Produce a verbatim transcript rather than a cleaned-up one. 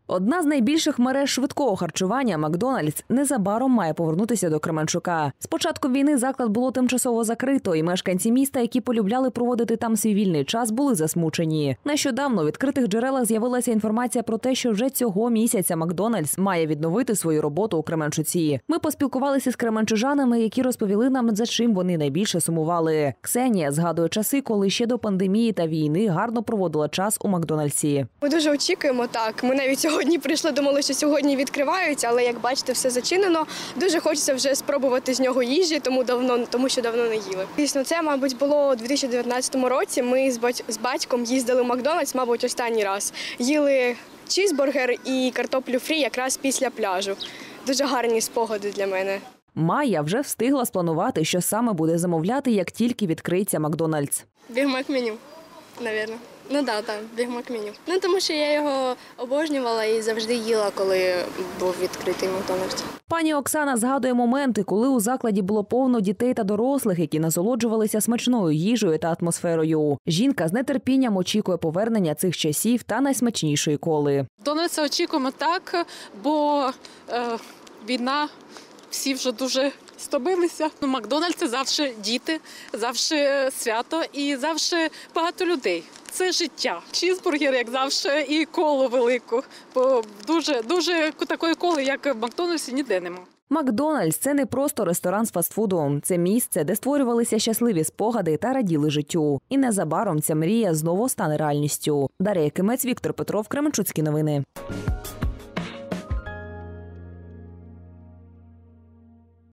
Одна з найбільших мереж швидкого харчування «Макдональдс» незабаром має повернутися до Кременчука. З початку війни заклад було тимчасово закрито, і мешканці міста, які полюбляли проводити там свій вільний час, були засмучені. Нещодавно у відкритих джерелах з'явилася інформація про те, що вже цього місяця «Макдональдс» має відновити свою роботу у Кременчуці. Ми поспілкувалися з кременчужанами, які розповіли нам, за чим вони найбільше сумували. Ксенія згадує часи, коли ще до пандемії та війни гарно проводила час у «Макдональдсі». Ми дуже очікуємо так. Ми навіть сьогодні прийшли, думали, що сьогодні відкриваються, але, як бачите, все зачинено. Дуже хочеться вже спробувати з нього їжі, тому давно, тому що давно не їли. Дійсно, це, мабуть, було у дві тисячі дев'ятнадцятому році. Ми з батьком їздили в «Макдональдс», мабуть, останній раз. Їли чізбургер і картоплю фрі якраз після пляжу. Дуже гарні спогади для мене. Майя вже встигла спланувати, що саме буде замовляти, як тільки відкриється «Макдональдс». Бігмак меню, мабуть. Ну так, так, бігмак меню. Ну тому що я його обожнювала і завжди їла, коли був відкритий «Макдональдс». Пані Оксана згадує моменти, коли у закладі було повно дітей та дорослих, які насолоджувалися смачною їжею та атмосферою. Жінка з нетерпінням очікує повернення цих часів та найсмачнішої коли. «Макдональдса» очікуємо так, бо е, війна, всі вже дуже стомилися. У «Макдональдсі» завжди діти, завжди свято і завжди багато людей. Це життя. Чізбургер, як завжди, і колу велику. Бо дуже, дуже такої коли, як в «Макдональдсі», ніде нема. «Макдональдс» – це не просто ресторан з фастфудом. Це місце, де створювалися щасливі спогади та раділи життю. І незабаром ця мрія знову стане реальністю. Дар'я Якимець, Віктор Петров, Кременчуцькі новини.